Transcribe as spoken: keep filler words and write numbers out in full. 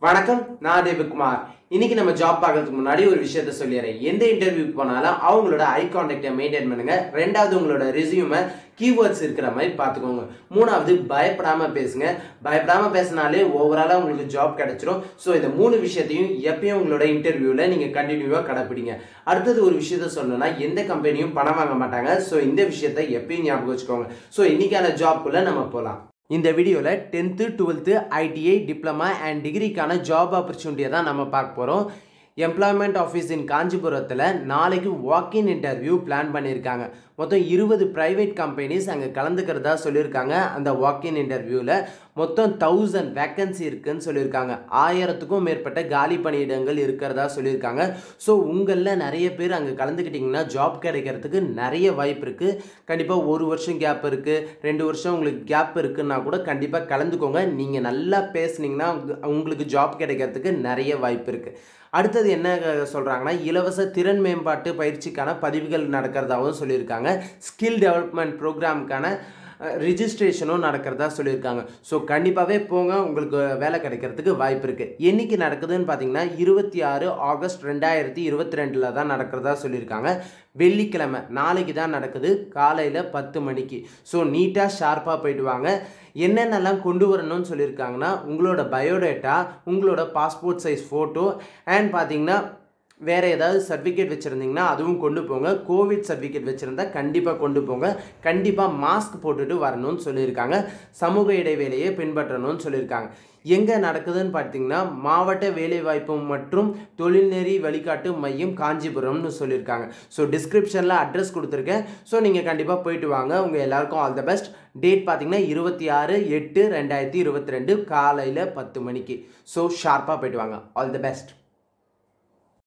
வணக்கம், நான் தேவகுமார். இன்னைக்கு நம்ம ஜாப் பார்க்கறதுக்கு முன்னாடி ஒரு விஷயத்த சொல்லிடுறேன். எந்த இன்டர்வியூக்கு போனாலும் அவங்களோட ஐ கான்டாக்டை மெயின்டைன் பண்ணுங்க. ரெண்டாவது, உங்களோட ரெஸ்யூமை கீவேர்ட்ஸ் இருக்கிற மாதிரி பார்த்துக்கோங்க. மூணாவது, பயப்படாம பேசுங்க. பயப்படாம பேசினாலே ஓவராலா உங்களுக்கு ஜாப் கிடைச்சிரும். ஸோ இந்த மூணு விஷயத்தையும் எப்பயும் உங்களோட இன்டர்வியூல நீங்க கண்டினியூவா கடைப்பிடிங்க. அடுத்தது ஒரு விஷயத்த சொல்லணும்னா, எந்த கம்பெனியும் பணம் வாங்க மாட்டாங்க. ஸோ இந்த விஷயத்த எப்பயும் ஞாபகம் வச்சுக்கோங்க. ஸோ இன்னைக்கான ஜாப்குள்ள நம்ம போகலாம். இந்த வீடியோவில் tenth twelfth ITI diploma and டிகிரிக்கான ஜாப் ஆப்பர்ச்சுனிட்டியை தான் நம்ம பார்க்க போகிறோம். எம்ப்ளாய்மெண்ட் ஆஃபீஸ் இன் காஞ்சிபுரத்தில் நாளைக்கு வாக்கின் இன்டர்வியூ பிளான் பண்ணியிருக்காங்க. மொத்தம் இருபது ப்ரைவேட் கம்பெனிஸ் அங்கே கலந்துக்கிறதா சொல்லியிருக்காங்க. அந்த வாக்கின் இன்டர்வியூவில் மொத்தம் தௌசண்ட் வேக்கன்சி இருக்குதுன்னு சொல்லியிருக்காங்க. ஆயிரத்துக்கும் மேற்பட்ட காலி பணியிடங்கள் இருக்கிறதா சொல்லியிருக்காங்க. ஸோ உங்களில் நிறைய பேர் அங்கே கலந்துக்கிட்டிங்கன்னா ஜாப் கிடைக்கிறதுக்கு நிறைய வாய்ப்பு இருக்குது. கண்டிப்பாக ஒரு வருஷம் கேப் இருக்குது, ரெண்டு வருஷம் உங்களுக்கு கேப் இருக்குன்னா கூட கண்டிப்பாக கலந்துக்கோங்க. நீங்கள் நல்லா பேசுனீங்கன்னா உங்களுக்கு ஜாப் கிடைக்கிறதுக்கு நிறைய வாய்ப்பு இருக்குது. அடுத்தது என்ன சொல்கிறாங்கன்னா, இலவச திறன் மேம்பாட்டு பயிற்சிக்கான பதிவுகள் நடக்கிறதாகவும் சொல்லியிருக்காங்க. ஸ்கில் டெவலப்மெண்ட் ப்ரோக்ராமுக்கான ரிஜிஸ்ட்ரேஷனும் நடக்கிறதா சொல்லியிருக்காங்க. ஸோ கண்டிப்பாகவே போங்க, உங்களுக்கு வேலை கிடைக்கிறதுக்கு வாய்ப்பு இருக்குது. என்றைக்கு நடக்குதுன்னு பார்த்தீங்கன்னா, இருபத்தி ஆறு ஆகஸ்ட் ரெண்டாயிரத்தி இருபத்தி ரெண்டில் தான் நடக்கிறதா சொல்லியிருக்காங்க. வெள்ளிக்கிழமை நாளைக்கு தான் நடக்குது, காலையில் பத்து மணிக்கு. ஸோ நீட்டாக ஷார்ப்பாக போயிட்டு வாங்க. என்னென்னலாம் கொண்டு வரணும்னு சொல்லியிருக்காங்கன்னா, உங்களோட பயோடேட்டா, உங்களோட பாஸ்போர்ட் சைஸ் ஃபோட்டோ அண்ட் பார்த்தீங்கன்னா வேறு ஏதாவது சர்டிஃபிகேட் வச்சுருந்தீங்கன்னா அதுவும் கொண்டு போங்க. கோவிட் சர்டிஃபிகேட் வச்சுருந்தா கண்டிப்பாக கொண்டு போங்க. கண்டிப்பாக மாஸ்க் போட்டுட்டு வரணும்னு சொல்லியிருக்காங்க. சமூக இடைவேளையை பின்பற்றணும்னு சொல்லியிருக்காங்க. எங்கே நடக்குதுன்னு பார்த்தீங்கன்னா, மாவட்ட வேலைவாய்ப்பு மற்றும் தொழில்நெறி வழிகாட்டு மையம் காஞ்சிபுரம்னு சொல்லியிருக்காங்க. ஸோ டிஸ்கிரிப்ஷனில் அட்ரஸ் கொடுத்துருக்கேன். ஸோ நீங்கள் கண்டிப்பாக போயிட்டு வாங்க. உங்கள் எல்லாருக்கும் ஆல் த பெஸ்ட். டேட் பார்த்தீங்கன்னா இருபத்தி ஆறு எட்டு ரெண்டாயிரத்தி இருபத்தி ரெண்டு காலையில் பத்து மணிக்கு. ஸோ ஷார்ப்பாக போயிட்டு வாங்க. All the best.